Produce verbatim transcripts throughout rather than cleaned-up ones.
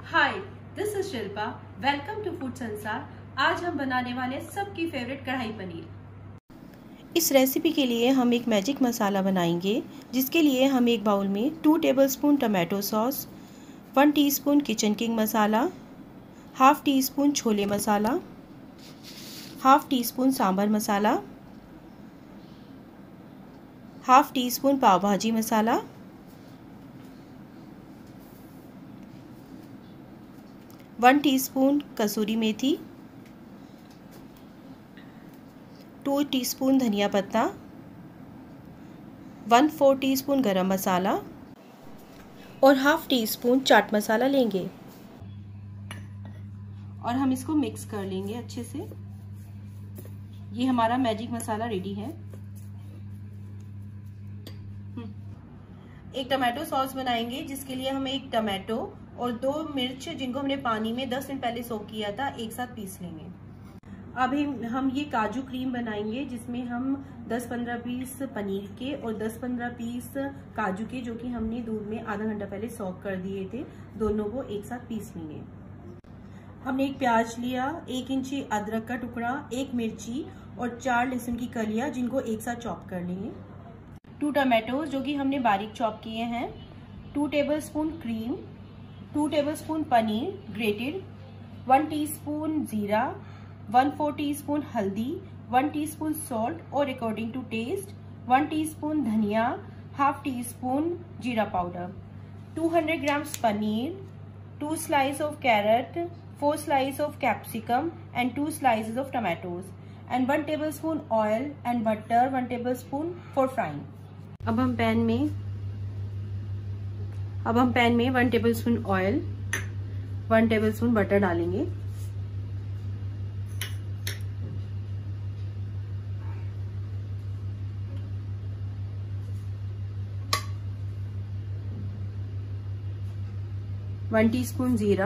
Hi, this is Shilpa. Welcome to food Sansar. आज हम बनाने वाले सबकी फेवरेट कढ़ाई पनीर। इस रेसिपी के लिए हम एक मैजिक मसाला बनाएंगे, जिसके लिए हम एक बाउल में two tablespoon tomato sauce, one teaspoon kitchen king masala, half teaspoon chole masala, half teaspoon sambar masala, half teaspoon pav bhaji masala, one teaspoon कसूरी मेथी, टू टीस्पून धनिया पत्ता, one four teaspoon garam masala और half teaspoon chaat masala लेंगे और हम इसको मिक्स कर लेंगे अच्छे से। ये हमारा मैजिक मसाला रेडी है। एक टमाटो सॉस बनाएंगे, जिसके लिए हम एक टमाटो और दो मिर्च, जिनको हमने पानी में दस मिनट पहले सोक किया था, एक साथ पीस लेंगे। अभी हम ये काजू क्रीम बनाएंगे, जिसमें हम दस पंद्रह पीस पनीर के और दस पंद्रह पीस काजू के, जो कि हमने दूध में आधा घंटा पहले सोक कर दिए थे, दोनों को एक साथ पीस लेंगे। हमने एक प्याज लिया, एक इंची अदरक का टुकड़ा, एक मिर्ची और चार लहसुन की कलियां, जिनको एक साथ चॉप कर लेंगे। टू टमाटोज, जो कि हमने बारीक चॉप किए हैं। Two tablespoon cream, two tablespoon paneer grated, one teaspoon जीरा, वन फोर टीस्पून हल्दी, वन टीस्पून सॉल्ट और according to taste, one teaspoon धनिया, हाफ टी स्पून जीरा powder, two hundred grams paneer, two slice of carrot, four slice of capsicum and two slices of tomatoes and one tablespoon oil and butter, one tablespoon for frying. अब हम pan में अब हम pan में one tablespoon oil, one tablespoon butter डालेंगे। One teaspoon जीरा,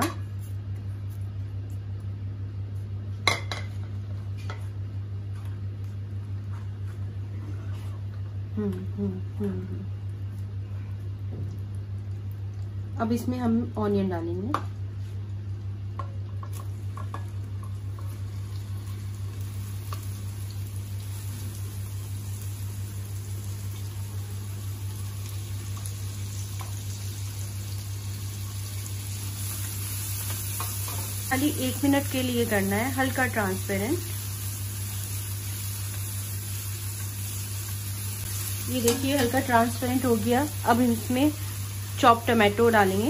हम्म हम्म हम्म अब इसमें हम ऑनियन डालेंगे। खाली एक मिनट के लिए करना है, हल्का ट्रांसपेरेंट। ये देखिए हल्का ट्रांसपेरेंट हो गया। अब इसमें चॉप टमाटो डालेंगे।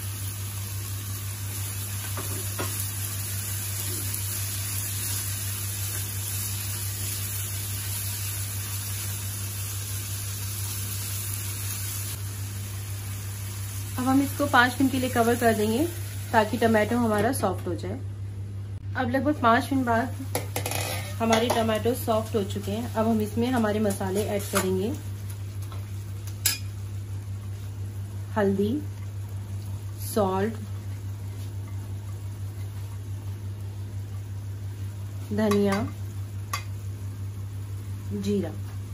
अब हम इसको पाँच मिनट के लिए कवर कर देंगे, ताकि टमाटो हमारा सॉफ्ट हो जाए। अब लगभग पाँच मिनट बाद हमारे टमाटो सॉफ्ट हो चुके हैं। अब हम इसमें हमारे मसाले ऐड करेंगे। हल्दी, सॉल्ट, धनिया, जीरा।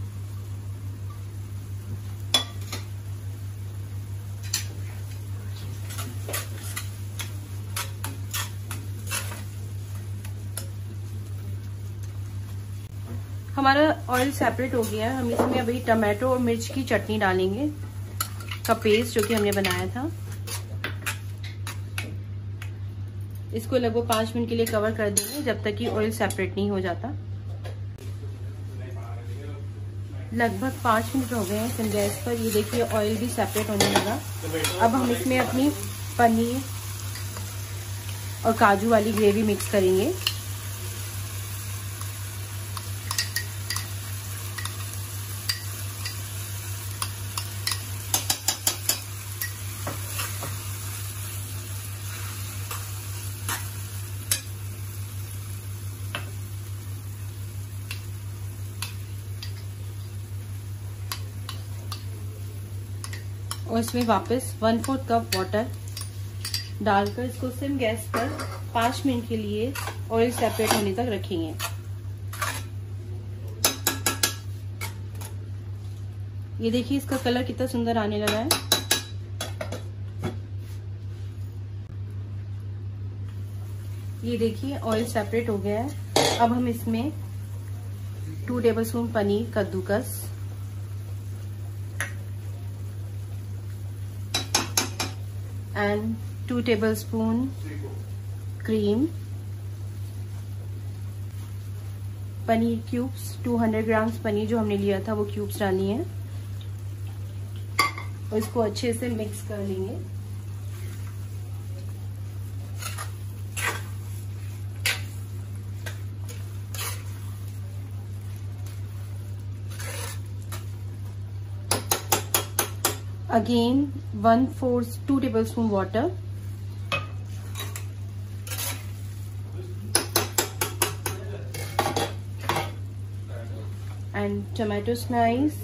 हमारा ऑयल सेपरेट हो गया है। हम इसमें अभी टमाटो और मिर्च की चटनी डालेंगे का पेस्ट, जो कि हमने बनाया था। इसको लगभग पाँच मिनट के लिए कवर कर देंगे, जब तक कि ऑयल सेपरेट नहीं हो जाता। लगभग पाँच मिनट हो गए हैं गैस पर। ये देखिए ऑयल भी सेपरेट होने लगा। अब हम इसमें अपनी पनीर और काजू वाली ग्रेवी मिक्स करेंगे। और इसमें वापस वन फोर्थ कप वाटर डालकर इसको सिम गैस पर पाँच मिनट के लिए ऑयल सेपरेट होने तक रखेंगे। ये देखिए इसका कलर कितना सुंदर आने लगा है। ये देखिए ऑयल सेपरेट हो गया है। अब हम इसमें टू टेबलस्पून पनीर कद्दूकस, and two tablespoon cream, paneer cubes, two hundred grams paneer जो हमने लिया था वो क्यूब्स डालनी है और इसको अच्छे से मिक्स कर लेंगे। Again one fourth two tablespoon water, and tomato slice,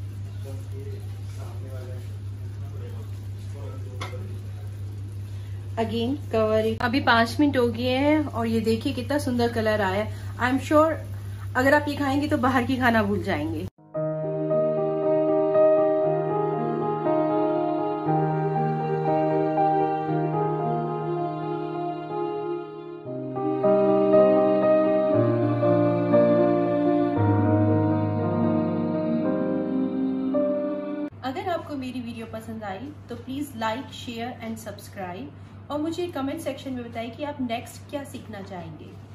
again cover. अभी पांच मिनट हो गए हैं और ये देखिए कितना सुंदर कलर आया है। आई एम श्योर अगर आप ये खाएंगे तो बाहर की खाना भूल जाएंगे। अगर आपको मेरी वीडियो पसंद आई तो please like, share and subscribe और मुझे कमेंट सेक्शन में बताइए कि आप नेक्स्ट क्या सीखना चाहेंगे।